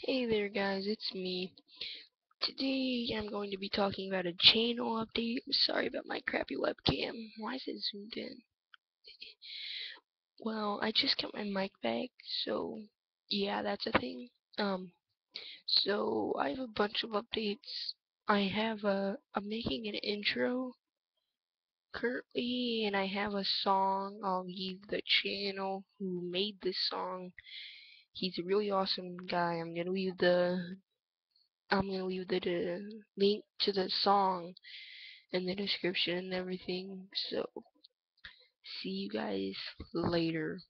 Hey there guys, it's me. Today I'm going to be talking about a channel update. Sorry about my crappy webcam. Why is it zoomed in? Well, I just got my mic back, so yeah, that's a thing. So I have a bunch of updates. I'm making an intro currently, and I have a song. I'll leave the channel who made this song. He's a really awesome guy. I'm gonna leave the link to the song in the description and everything. So see you guys later.